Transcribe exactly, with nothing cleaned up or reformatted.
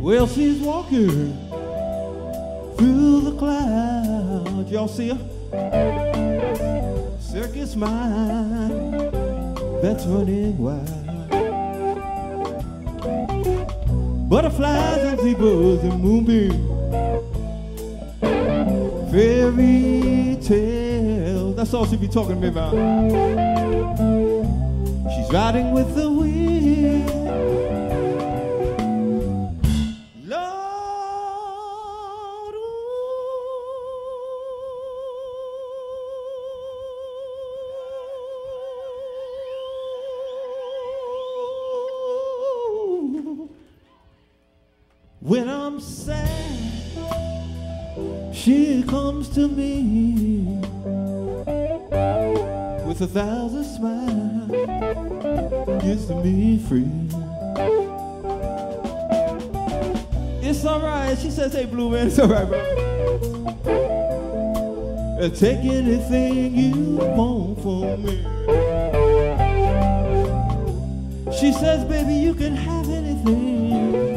Well, she's walking through the clouds. Y'all see her? Circus mind that's running wild. Butterflies and zebras and moonbeams. Fairy tales. That's all she be talking to me about. She's riding with the wind. Lord, ooh. When I'm sad, she comes to me with a thousand smiles, gives me free. It's alright, she says, hey Blue Man, it's alright, bro. Uh, Take anything you want from me. She says, baby, you can have anything.